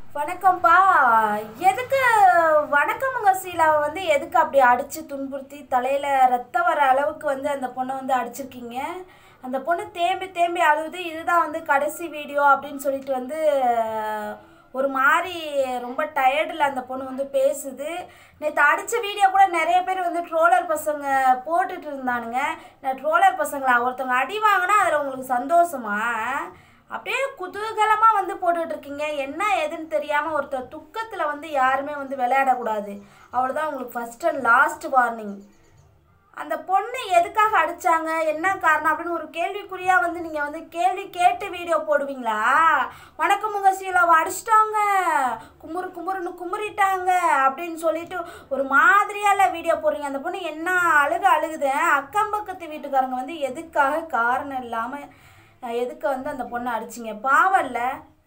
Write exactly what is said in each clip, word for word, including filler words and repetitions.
வணக்கம்ப்பா. எதுக்கு வணக்கமுங்க சீலாவை வந்து எதுக்கு அப்படி அடித்து துன்புறுத்தி தலையில் ரத்தம் வர அளவுக்கு வந்து அந்த பொண்ணை வந்து அடிச்சிருக்கீங்க? அந்த பொண்ணு தேம்பி தேம்பி அழுகுது. இதுதான் வந்து கடைசி வீடியோ அப்படின்னு சொல்லிட்டு வந்து ஒரு மாதிரி ரொம்ப டயர்டில் அந்த பொண்ணு வந்து பேசுது. நேற்று அடித்த வீடியோ கூட நிறைய பேர் வந்து ட்ரோலர் பசங்க போட்டுட்டு இருந்தானுங்க. நான் ட்ரோலர் பசங்களா ஒருத்தவங்க அடி வாங்கினா அதில் உங்களுக்கு சந்தோஷமா? அப்படியே குதூகலமாக வந்து போட்டுட்ருக்கீங்க. என்ன எதுன்னு தெரியாமல் ஒருத்தர் துக்கத்தில் வந்து யாருமே வந்து விளையாடக்கூடாது. அவ்வளோதான் உங்களுக்கு ஃபஸ்ட் அண்ட் லாஸ்ட் வார்னிங். அந்த பொண்ணு எதுக்காக அடித்தாங்க, என்ன காரணம் அப்படின்னு ஒரு கேள்விக்குறியாக வந்து நீங்கள் வந்து கேள்வி கேட்டு வீடியோ போடுவீங்களா? வணக்கமுங்க சீலாவை அடிச்சிட்டாங்க, குமுறு குமுறுன்னு குமுறிட்டாங்க அப்படின்னு சொல்லிட்டு ஒரு மாதிரியால் வீடியோ போடுறீங்க. அந்த பொண்ணு என்ன அழுக அழுகுது. அக்கம் பக்கத்து வீட்டுக்காரங்க வந்து எதுக்காக காரணம் இல்லாமல் எதுக்கு வந்து அந்த பொண்ணை அடிச்சிங்க? பாவல்ல.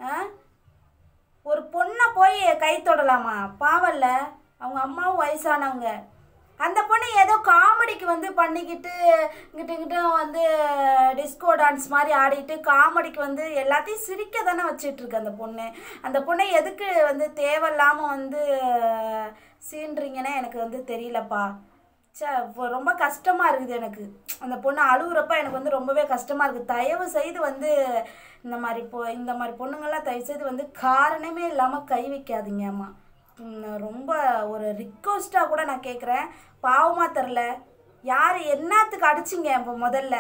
ஒரு பொண்ணை போய் கை தொடலாமா? பாவல்ல. அவங்க அம்மாவும் வயசானவங்க. அந்த பொண்ணு ஏதோ காமெடிக்கு வந்து பண்ணிக்கிட்டு இங்கிட்ட இங்கிட்ட வந்து டிஸ்கோ டான்ஸ் மாதிரி ஆடிட்டு காமெடிக்கு வந்து எல்லாத்தையும் சிரிக்க தானே வச்சிட்ருக்கு அந்த பொண்ணு. அந்த பொண்ணை எதுக்கு வந்து தேவையில்லாமல் வந்து சீன்றீங்கன்னு எனக்கு வந்து தெரியலப்பா. சே, ரொம்ப கஷ்டமாக இருக்குது எனக்கு. அந்த பொண்ணு அழுகுறப்ப எனக்கு வந்து ரொம்பவே கஷ்டமாக இருக்குது. தயவு செய்து வந்து இந்த மாதிரி பொ இந்த மாதிரி பொண்ணுங்கள்லாம் தயவு செய்து வந்து காரணமே இல்லாமல் கை வைக்காதீங்க. அம்மா, ரொம்ப ஒரு ரிக்வஸ்ட்டாக கூட நான் கேட்குறேன். பாவமாக தெரில. யார் என்னத்துக்கு அடிச்சிங்க? இப்போ முதல்ல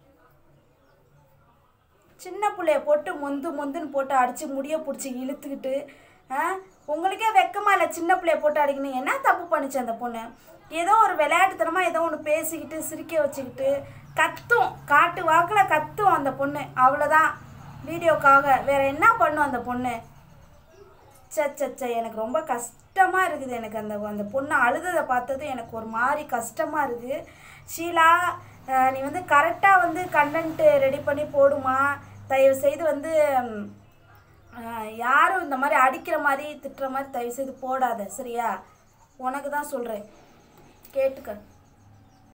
சின்ன பிள்ளைய போட்டு மொந்து மொந்துன்னு போட்டு அடித்து முடிய பிடிச்சி இழுத்துக்கிட்டு உங்களுக்கே வெக்கமா இல்லை? சின்ன பிள்ளைய போட்டு அடிக்கணும். என்ன தப்பு பண்ணிச்சு அந்த பொண்ணு? ஏதோ ஒரு விளையாட்டுத்தனமாக ஏதோ ஒன்று பேசிக்கிட்டு சிரிக்க வச்சுக்கிட்டு கத்தும், காட்டு வாக்கில் கத்தும் அந்த பொண்ணு. அவ்வளோதான் வீடியோக்காக. வேறு என்ன பண்ணும் அந்த பொண்ணு? சச்ச, எனக்கு ரொம்ப கஷ்டமாக இருக்குது. எனக்கு அந்த அந்த பொண்ணு அழுததை பார்த்தது எனக்கு ஒரு மாதிரி கஷ்டமாக இருக்குது. ஷீலா, நீ வந்து கரெக்டாக வந்து கண்டென்ட்டு ரெடி பண்ணி போடுமா. தயவு செய்து வந்து யாரும் இந்த மாதிரி அடிக்கிற மாதிரி திட்டுற மாதிரி தயவு செய்து போடாத, சரியா? உனக்கு தான் சொல்கிறேன், கேட்டுக்க.